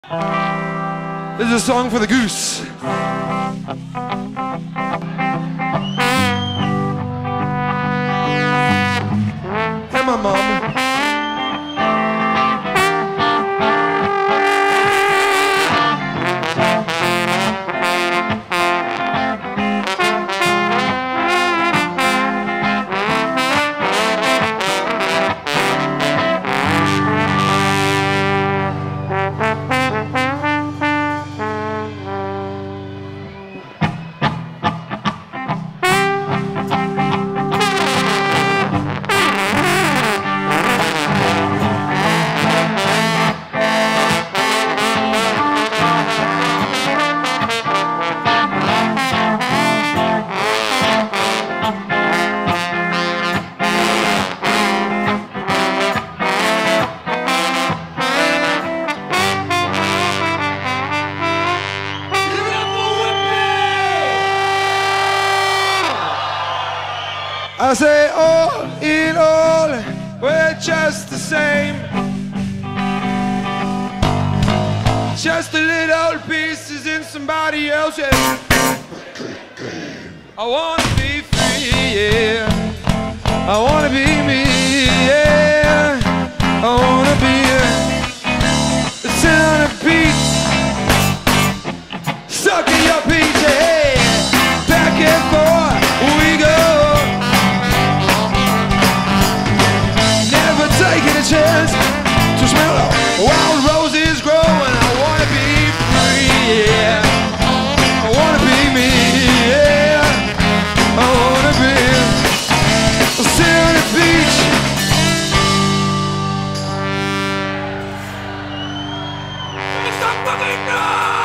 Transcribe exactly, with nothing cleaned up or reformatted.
This is a song for the goose. And my mom. I say all in all, we're just the same. Just a little pieces in somebody else's. I wanna be free, yeah. I wanna be me, yeah. I wanna be sitting on a beach, stuck in your peach, hey. Back and forth we go. Taking a chance to smell wild roses grow, and I wanna be free, yeah. I wanna be me, yeah. I wanna be sitting on the beach. It's a fucking night.